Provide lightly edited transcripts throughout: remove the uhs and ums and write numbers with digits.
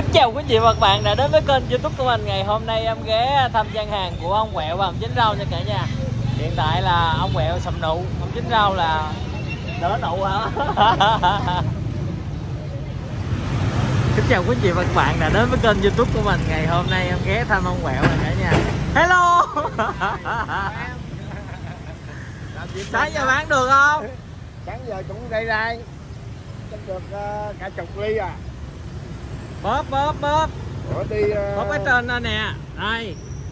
Chào quý vị và các bạn đã đến với kênh YouTube của mình. Ngày hôm nay em ghé thăm gian hàng của ông Quẹo và ông Chính Rau nha cả nhà. Hiện tại là ông Quẹo sầm nụ, ông Chính Rau là đỡ nụ hả? Kính chào quý vị và các bạn đã đến với kênh YouTube của mình. Ngày hôm nay em ghé thăm ông Quẹo nha cả nhà. Hello. Sáng giờ bán được không? Sáng giờ cũng đây chắc được cả chục ly à. Bóp Ủa đi bóp cái trên đó nè. Đây.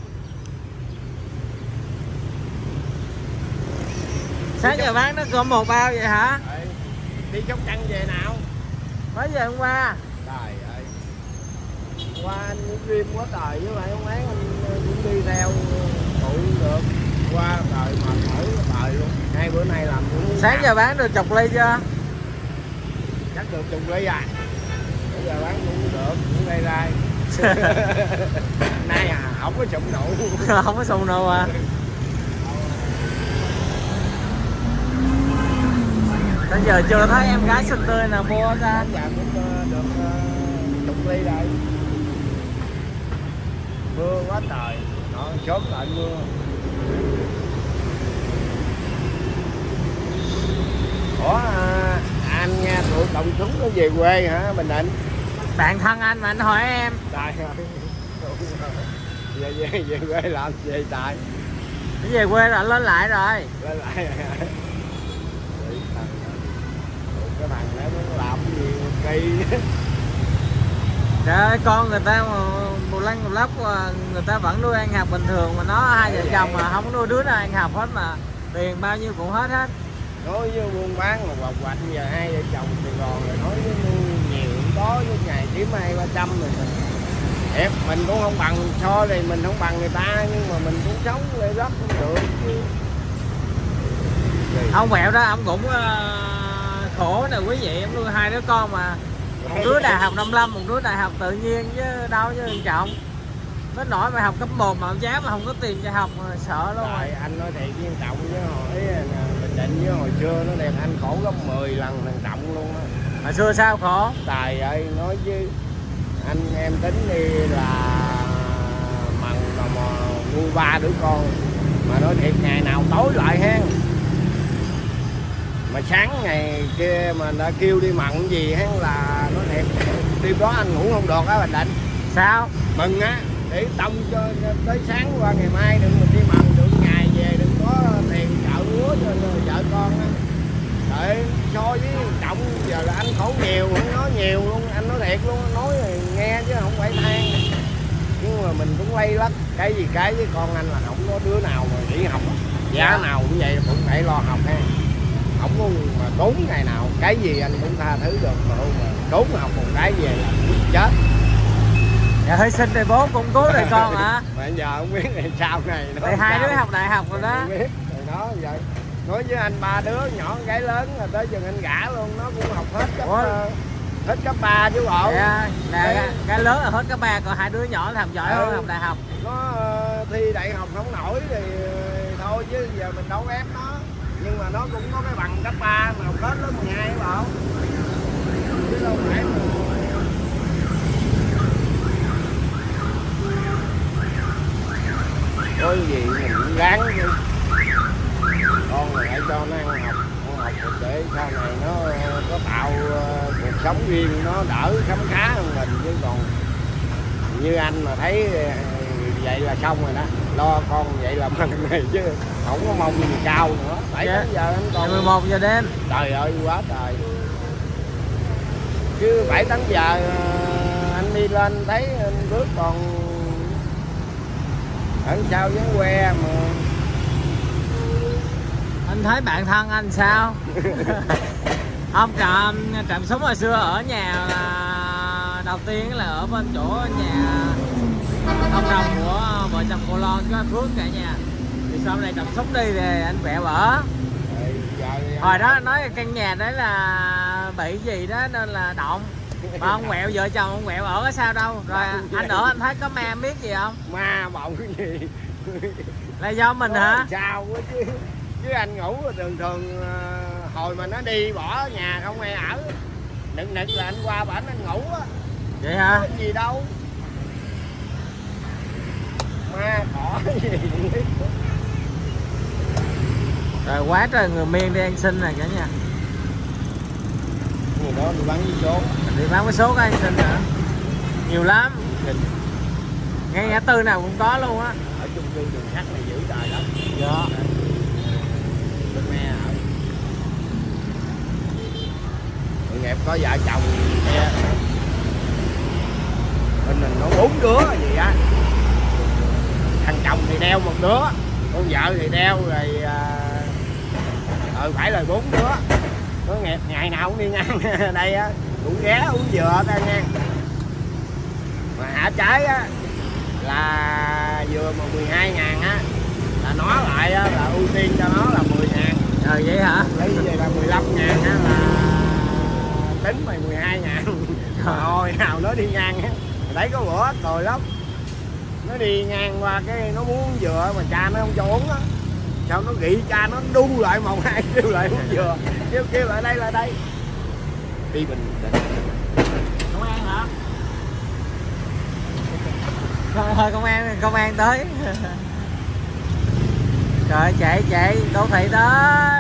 Sáng giờ bán nó còn một bao vậy hả? Đi Sóc Trăng về nào? Mới về hôm qua. Trời ơi. Qua anh cũng phim quá trời với lại không án anh cũng đi theo phụ được. Qua trời mệt mỏi trời luôn. Hai bữa nay làm cũng sáng giờ bán được chục ly chưa? chắc được chục ly à. Bây giờ bán cũng được, cũng đây đây. Nay à, không có sụn nụ. Không có sụn nụ à. Bây giờ chưa thấy em gái xinh tươi nào mua ra. Giờ cũng được chục ly đây. Mưa quá trời, nó sớm lại mưa. Ủa anh nghe tụi cộng chúng nó về quê hả Bình Định? Bạn thân anh mà anh hỏi em. Trời ơi. Về quê làm gì tại? Về quê là lên lại rồi. Lên lại. Cái thằng đó nó làm gì kỳ. Trời ơi, con người ta một lăn một lóc người ta vẫn nuôi ăn học bình thường mà nó hai vợ chồng mà không nuôi đứa nào ăn học hết mà tiền bao nhiêu cũng hết hết. Nói với buôn bán mà quạch quạch giờ hai vợ chồng Sài Gòn rồi nói với nuôi nhiều cũng có với ngày kiếm 200-300 rồi thiệt mình cũng không bằng so thì mình không bằng người ta nhưng mà mình cũng sống lại rất cũng được chứ. Ông Quẹo đó ông cũng khổ nè quý vị, em nuôi hai đứa con mà một đứa đại học 55, một đứa đại học tự nhiên chứ đâu chứ quan trọng. Nó nổi mà học cấp 1 mà ông cháu mà không có tiền cho học mà sợ luôn rồi. Anh nói thiệt với Trọng với hồi Bình Định với hồi xưa nó đẹp anh khổ gấp 10 lần thằng Trọng luôn á. Hồi xưa sao khổ? Trời ơi nói chứ anh em tính đi là mần mà nuôi 3 đứa con mà nói thiệt ngày nào tối lại ha. Mà sáng ngày kia mà đã kêu đi mặn gì hay là nó thiệt đêm đó anh ngủ không được á Bình Định. Sao? Mừng á để tông cho tới sáng qua ngày mai đừng mình đi mặn được ngày về đừng có tiền chợ lúa cho vợ con á. Đấy so với Trọng giờ là anh khổ nhiều không nói nhiều luôn anh nói thiệt luôn nói rồi nghe chứ không phải than nhưng mà mình cũng lây lắm cái gì cái với con anh là không có đứa nào mà nghỉ học giá nào cũng vậy cũng phải lo học ha. Không có mà trốn ngày nào cái gì anh cũng tha thứ được mà trốn học một cái về là chết. Dạ hơi xinh thì bố cũng cố đời con hả? Mà giờ không biết là sau này nó hai đứa học đại học rồi đó. Không biết rồi nó vậy nói với anh 3 đứa nhỏ gái lớn rồi tới chừng anh gả luôn nó cũng học hết cấp 3 chứ bộ. Dạ, là cái lớn là hết cấp 3 còn hai đứa nhỏ làm giỏi hơn học đại học. Nó thi đại học không nổi thì thôi chứ giờ mình đâu ép nó nhưng mà nó cũng có cái bằng cấp 3 mà học hết lớp 12 bảo chứ đâu phải mà có gì mình cũng ráng đi con này hãy cho nó ăn học để sau này nó có tạo cuộc sống riêng nó đỡ khấm khá hơn mình chứ còn như anh mà thấy vậy là xong rồi đó lo con vậy là mừng này chứ không có mong gì cao nữa 7-8 giờ anh còn 11 giờ đêm trời ơi quá trời chứ 7-8 giờ anh đi lên thấy anh bước còn ở sao với que mà anh thấy bạn thân anh sao? Ông Trạm Súng hồi xưa ở nhà là đầu tiên là ở bên chỗ nhà ông đồng của vợ chồng cô Lon có Phước cả nhà thì sau này Trạm Súng đi thì anh Quẹo ở hồi đó nói căn nhà đấy là bị gì đó nên là động mà ông Quẹo vợ chồng ông Quẹo ở sao đâu rồi anh ở anh thấy có ma biết gì không? Ma bọng cái gì là do mình hả? Sao quá chứ anh ngủ thường hồi mà nó đi bỏ nhà không ai ở nực là anh qua bển anh ngủ á Vậy hả? Có gì đâu. Ma cỏ gì không biết. Rồi quá trời người miên đi ăn xin này cả nhà. Người đó đi bán với số. Đi bán với số ăn xin hả? Nhiều lắm. Ngay ngã tư nào cũng có luôn á. Ở chung cư đường sắt này giữ trời lắm. Dạ. Bên me ở. Tội nghiệp có vợ chồng nghe. Bên mình nó 4 đứa gì á. Thằng chồng thì đeo một đứa, con vợ thì đeo rồi phải là 4 đứa. Nó ngày nào cũng đi ngang đây á, cũng ghé uống dừa ta nghe. Mà hả trái á là dừa mà 12.000 á là nó lại á, là ưu tiên cho nó là 10.000. Vậy hả? Lấy về là 15.000 á là tính mày 12.000. Rồi nào nó đi ngang á, đấy có bữa cười lắm. Nó đi ngang qua cái nó muốn uống dừa mà cha nó không cho uống á. Sao nó gị cha nó đu lại màu hai kêu lại uống dừa. Kêu lại đây. Đi mình Công an hả? Thôi công an tới. Trời chạy đô thị tới.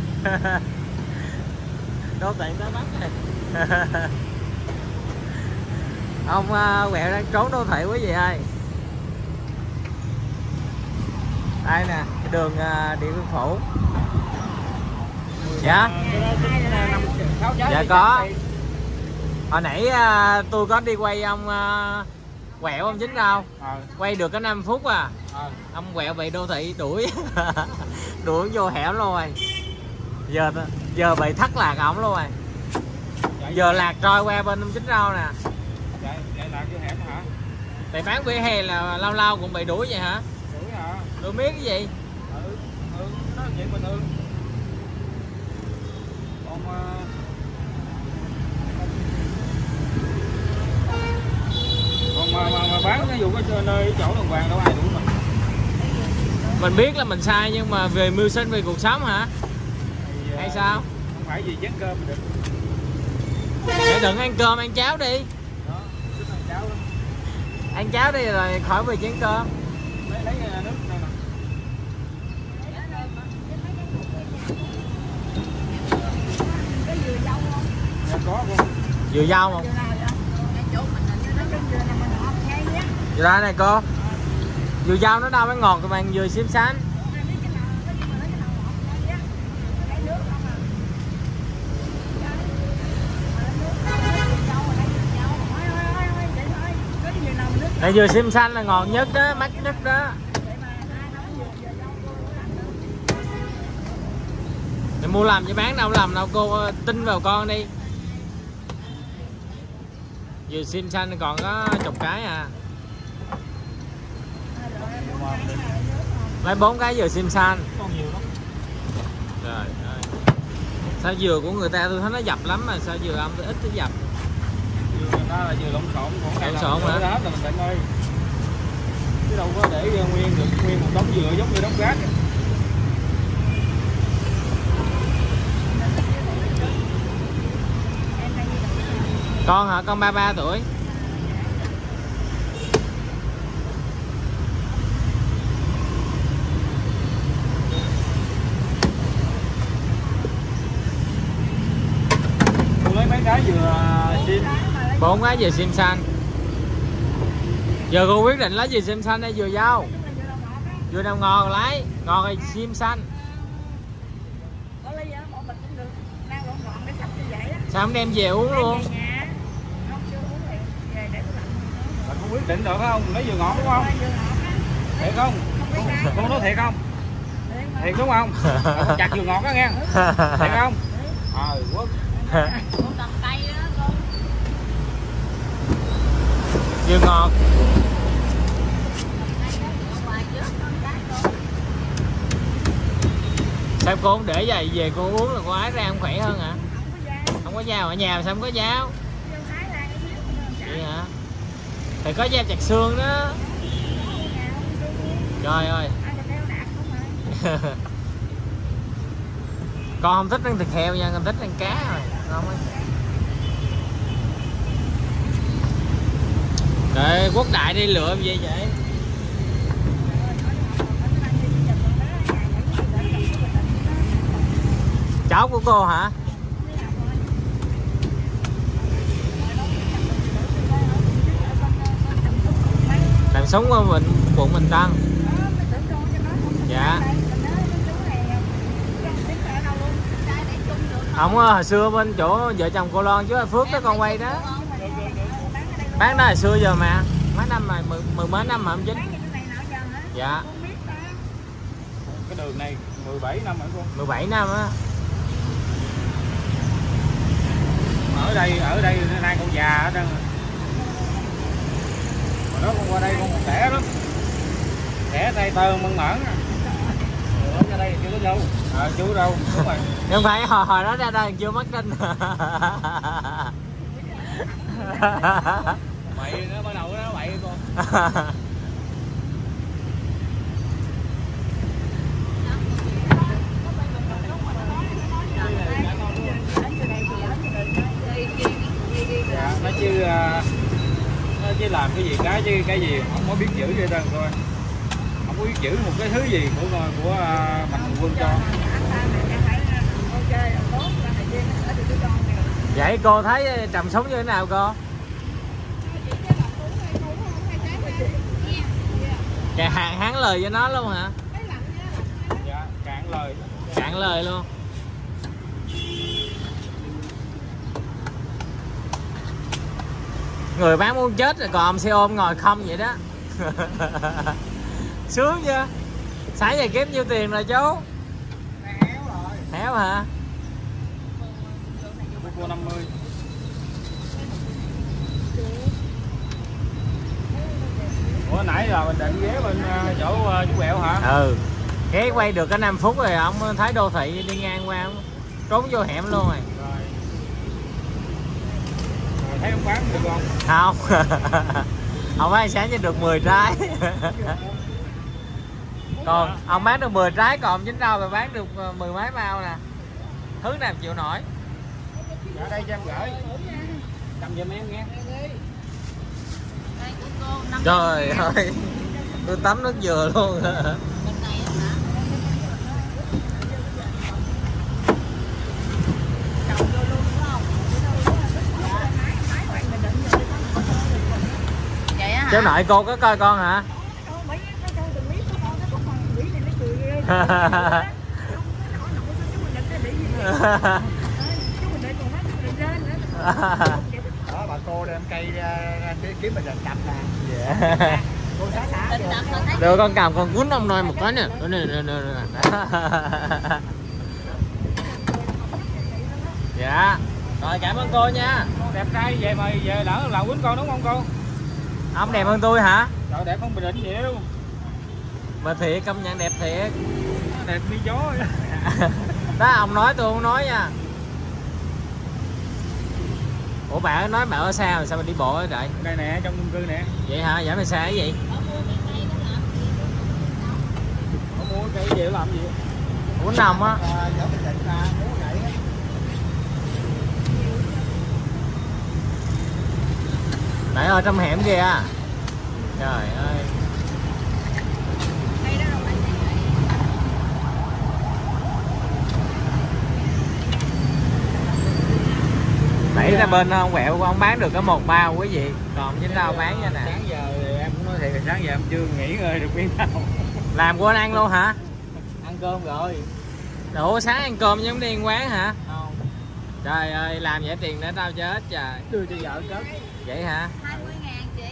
Đô thị tới bắt này. Ông quẹo đang trốn đô thị quý vị ơi. Đây nè, cái đường Điện Biên Phủ. Dạ. Dạ có. Hồi nãy tôi có đi quay ông quẹo ông Chính đâu. Quay được có 5 phút à. Ông quẹo bị đô thị đuổi. Đuổi vô hẻo luôn rồi. Giờ bị thắt lạc ổng luôn rồi. Giờ lạc trôi qua bên ông Chính đâu nè. Vậy lạc vô hẻm hả? Tại bán vỉa hè là lâu lâu cũng bị đuổi vậy hả? Đuổi hả? Đuổi miết cái gì? Nó vậy bình thường. Còn mà bán ví dụ cái nơi chỗ đồng vàng đâu ai đuổi mình. Mình biết là mình sai nhưng mà về mưu sinh về cuộc sống hả? Thì, hay sao? Không phải gì chén cơm được. Để đừng ăn cơm ăn cháo đi. Đó, thích ăn cháo lắm. Ăn cháo đi rồi khỏi về chén cơm. Lấy nước đây nè. Dạ, có không? Dừa dâu không? Dừa đây này cô. Dừa dâu nó đâu mới ngọt các bạn, dừa xiêm xanh. Tại dừa xiêm xanh là ngọt nhất đó, mắc nhất đó. Mày mua làm chứ bán đâu làm đâu cô, tin vào con đi. Dừa xiêm xanh còn có chục cái à. Lấy 4 cái dừa xiêm xanh. Còn nhiều lắm. Trời ơi. Sao dừa của người ta tôi thấy nó dập lắm mà sao dừa ông tôi ít cái dập. Dừa người ta là dừa lộn xộn, còn Lộn xộn hả? hết là mình tận ơi. Chứ đâu có để nguyên được nguyên một đống dừa giống như đống rác. Con hả? Con 33 tuổi. Tôi lấy mấy cái dừa xiêm. 4 cái dừa xiêm xanh. Giờ cô quyết định lấy dừa xiêm xanh hay dừa dâu? Dừa nào ngọt lấy, ngọt hay xiêm xanh. Sao không đem về uống luôn? Bạn không quyết định được không? Lấy dừa ngọt đúng không? Thiệt không? Con nói thiệt không? Thiệt đúng không? Chặt dừa ngọt đó nghe. Thiệt không? Quốc. Dừa ngọt. Sao cô không để vậy về cô uống là cô ái ra không khỏe hơn hả? Không có dao ở nhà mà sao không có dao? Vậy hả? Thì có dao chặt xương đó. Trời ơi. Con không thích ăn thịt heo nha, con thích ăn cá rồi. Ngon ấy. Trời, Quốc Đại đi lượm gì vậy? Cháu của cô hả? Làm sống qua quận Bình Tân. Dạ. Ông hồi xưa bên chỗ vợ chồng cô Loan chứ Phước đó con quay đó. Bán đó hồi xưa giờ mà. Mấy năm mà mười mấy năm mà ông Chính. Dạ. Cái đường này 17 năm hả cô? 17 năm á. Ở đây nay con già ở đây. Hồi đó con qua đây con còn trẻ lắm. Trẻ tay tơ mơn mởn. Ở đây chưa có dâu. Chú đâu, đúng rồi. Nhưng phải hồi đó ra đây chưa mất đinh. Bậy nó bắt đầu nó bậy con. Dạ, nó chứ làm cái gì cái gì không có biết giữ vậy đâu thôi, không có biết giữ một cái thứ gì của Mạnh Thường Quân cho. Vậy cô thấy trồng sống như thế nào cô? Kẻ hàng hán lời cho nó luôn hả? Dạ, cạn lời. Cạn lời luôn. Người bán muốn chết rồi còn ông xe ôm ngồi không vậy đó. Sướng chưa? Sáng giờ kiếm nhiêu tiền rồi chú? Héo rồi. Héo hả? Cô 50. Ủa nãy giờ mình định ghé bên chỗ chú Quẹo hả? Ừ. Ghé quay được có 5 phút rồi ông thấy đô thị đi ngang qua ông trốn vô hẻm luôn rồi. Thấy ông bán được không? Không. Ông bán sáng cho được 10 trái. Còn ông bán được 10 trái còn ông Chính Rau mà bán được 10 mấy bao nè. Thứ nào chịu nổi. Ở đây cho em gửi. Cầm giùm em nghe. Trời ơi. Tôi tắm nước dừa luôn. Cháu nội cô có coi con hả? Đó bà cô đem cây kiếm mình đập nè. Dạ. Cô xả Được con cầm con cuốn ông nội một cái nè. Dạ. Rồi cảm ơn cô nha. Đẹp trai vậy mà về lỡ là quýnh con đúng không cô? Ông đẹp hơn tôi hả? Trời đẹp không Bình Định nhiều. Mà thiệt công nhận đẹp thiệt. Đẹp như chó. Đó ông nói tôi không nói nha. Ủa bà nói bà ở xa rồi sao mà đi bộ ở trời? Đây nè trong chung cư nè. Vậy hả? Giảm đi xa cái gì? Không mua cây gì làm gì? Ủa nồng á. Nãy ở trong hẻm kìa. Trời ơi. Nãy ra bên ông Quẹo ông bán được có 1 bao quý vị. Còn Chính Rau bán nha nè. Sáng giờ em cũng nói thiệt là sáng giờ em chưa nghỉ ngơi được miếng nào. Làm của anh ăn luôn hả? Ăn cơm rồi. Ủa sáng ăn cơm giống đi ăn quán hả? Không. Trời ơi làm vậy tiền để tao chết trời. Đưa cho vợ cất. Vậy hả? 20.000 chị.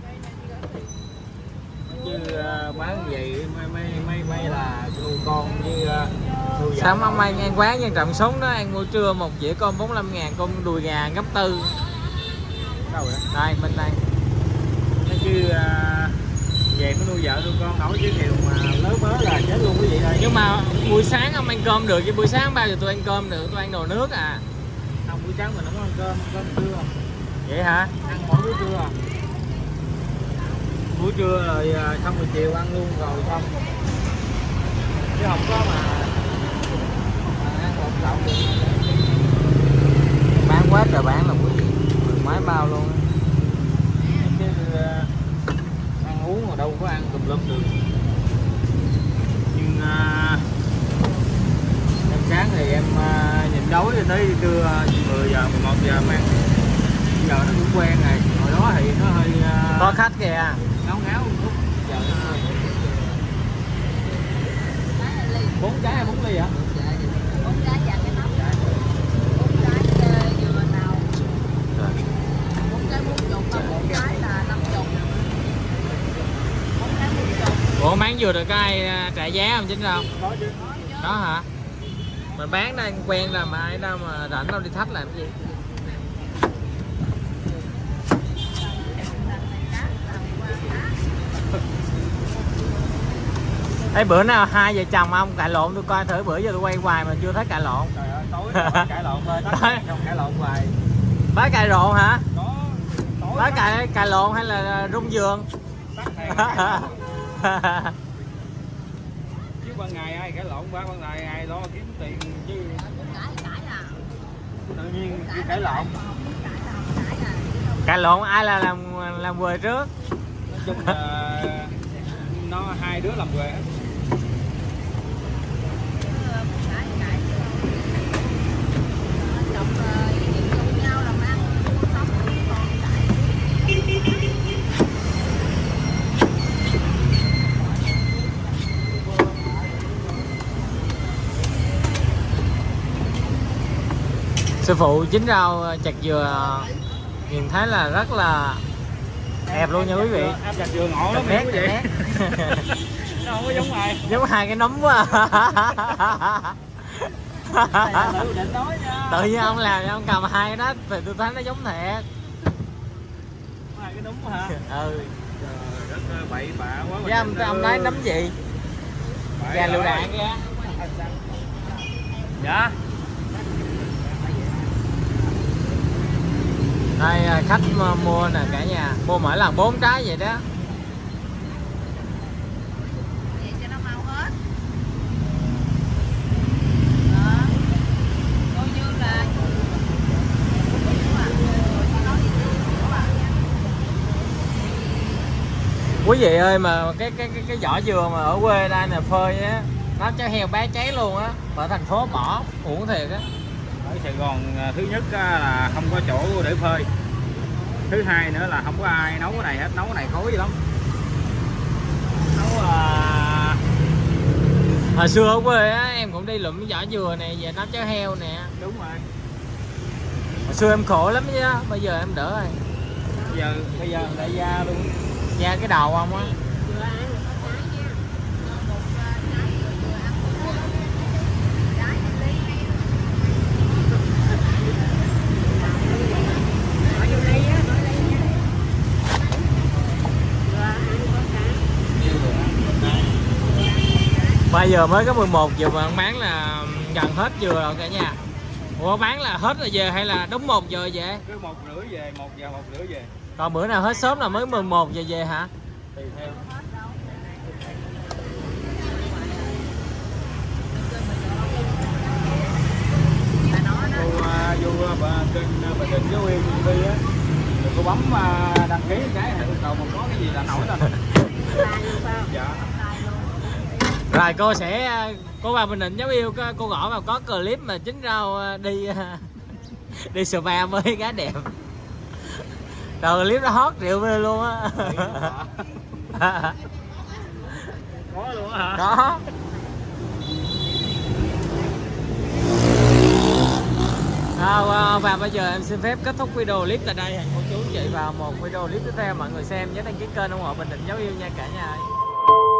Chứ bán gì mấy là nuôi con với nuôi vợ. Sao ông ăn quán nhân trọng sống đó ăn ngôi trưa một dĩa cơm 45.000 con đùi gà gấp 4. Đâu vậy? Đây bên đây. Chứ về mới nuôi vợ nuôi con nổi chứ điều mà lớn mới là chết luôn quý vị ơi. Nhưng mà buổi sáng ông ăn cơm được chứ buổi sáng bao giờ tôi ăn cơm được, tôi ăn đồ nước à. Không buổi sáng mình không có ăn cơm trưa. Vậy hả? Ăn mỗi buổi trưa. Buổi trưa rồi xong rồi chiều ăn luôn rồi xong. Chứ không có mà ăn lộn xộn được. Bán quá trời bán là quý vị. Mấy bao luôn. Chứ quen, giờ nó cũng quen rồi. Hồi đó thì nó hơi có khách kìa. ngáo ngáo một chút. Giờ nó hơi 4 trái hay 4 ly hả? 4 trái và cái nắp. 4 trái vừa nào. 4 trái 40, 4 trái là 50. 4 trái 40. Ủa bán vừa được cái ai trả giá không Chính không? Có chứ. Đó hả? Mình bán đang quen rồi mà ai đâu mà rảnh đâu đi thách làm cái gì. Thấy bữa nào hai vợ chồng ông cãi lộn tôi coi thử, bữa giờ tôi quay hoài mà chưa thấy cãi lộn. Trời ơi, tối cãi lộn thôi, không cãi lộn hoài. Bá cãi lộn hả? Có tối Bá cãi lộn hay là rung giường? chứ ban ngày ai cãi lộn, ban ngày ai lo kiếm tiền chứ. Cãi à. Tự nhiên cứ cãi lộn. Cãi lộn ai là làm quê trước? Nói chung là nó hai đứa làm quê hết. Sư phụ chính rau chặt dừa nhìn thấy là rất là đẹp luôn nha quý vị. Áp chặt dừa ngộ lắm nét, quý vị. nét. Nó không có giống ai. Giống hai cái nấm quá Tự định nói nha. tự nhiên ông làm ông cầm hai cái đó thì tôi thấy nó giống thiệt. Hai cái đúng hả? Ừ. Trời đất bậy bạ quá. Với ông nói nấm gì? Gà lựu đạn kìa. Dạ. Đây khách mua nè cả nhà, mua mỗi lần 4 trái vậy đó. Vậy cho nó mau hết. Đó. Coi như là Quý vị ơi, mà cái vỏ dừa mà ở quê đây nè phơi á, nó cho heo bé cháy luôn á, ở thành phố bỏ uổng thiệt á. Ở Sài Gòn thứ nhất là không có chỗ để phơi. Thứ hai nữa là không có ai nấu cái này hết, nấu cái này khói dữ lắm. Nấu Hồi xưa ở quê á em cũng đi lụm vỏ dừa này về nấu cháo heo nè. đúng rồi. Hồi xưa em khổ lắm chứ, bây giờ em đỡ rồi. Bây giờ đại gia luôn. Da cái đầu ông á. Bây giờ mới có 11 giờ mà bán là gần hết dừa rồi cả nhà. Ủa bán là hết rồi về hay là đúng 1 giờ về? Cứ 1:30 về, 1 giờ 1:30 về. Còn bữa nào hết sớm là mới 11 giờ về hả? Tùy theo. Vô kênh Bình Định với Uyên đi á, rồi cô bấm đăng ký cái cầu mà có cái gì là nổi lên. Dạ. Rồi cô bà Bình Định giáo yêu cô gõ vào có clip mà Chính Rau đi spa với gái đẹp. Rồi clip đó hot triệu view luôn á. Có luôn hả? Đó. Và bây giờ em xin phép kết thúc video clip tại đây. Hẹn cô chú chị vào một video clip tiếp theo. Mọi người xem nhớ đăng ký kênh ủng hộ Bình Định giáo yêu nha cả nhà.